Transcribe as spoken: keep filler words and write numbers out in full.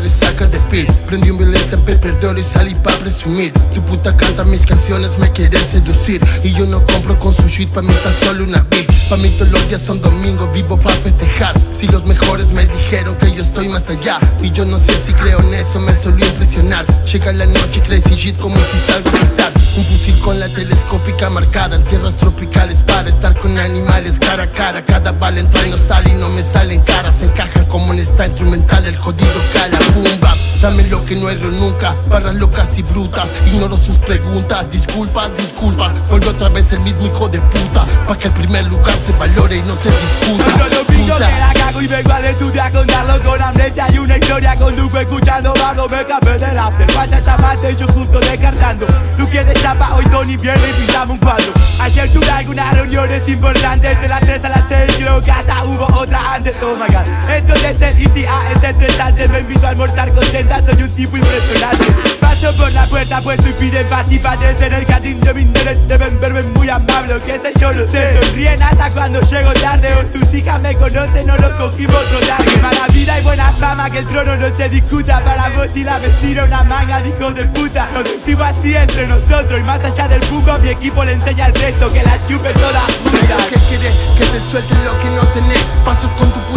resaca de pil. Prendí un violeta en peperdor y salí pa' presumir. Tu puta canta mis canciones, me quiere seducir. Y yo no compro con su shit, pa' mí tan solo una beat. Pa' mí todos los días son domingos, vivo pa' festejar. Si los mejores me dijeron que yo estoy más allá, y yo no sé si creo en eso, me solía impresionar. Llega la noche, crazy shit como si salgo a cazar. Un fusil con la telescópica marcada en tierras tropicales para estar con animales cara a cara. Cada bala entra y no sale y no me salen caras. Se encajan como en esta instrumental, el jodido cala, boom bap. Dame lo que no erro nunca, barras locas y brutas. Ignoro sus preguntas, disculpas, disculpas. Vuelve otra vez el mismo hijo de puta, pa' que el primer lugar se valore y no se discuta. Otro domingo que la cago y vengo al estudio a contarlo con amnesia y una historia. Conduzco escuchando bardo, me escapé del after. Vaya llamarte, yo justo descartando. Tú quieres chapa, hoy Tony pierde y pisamos un cuadro. Ayer tuve algunas reuniones importantes, de las tres a las seis, creo que hasta hubo otra antes. Oh my god, esto de ser easy a es estresante. Me invito a almorzar contenta, soy un tipo impresionante. Paso por la puerta puesto y piden pasti padres en el jardín de mi interés. Deben verme muy amable, que sé yo lo sé. Sonríen hasta cuando llego tarde, o sus hijas me conocen o lo cogimos otro tarde. Mala vida y buena fama, que el trono no se discuta. Para vos y la vecina una manga de hijos de puta. Nos decimos así entre nosotros y más allá del fútbol mi equipo le enseña al resto que la chupe toda puta. ¿Qué querés? Que te suelte lo que no tenés. Paso con tu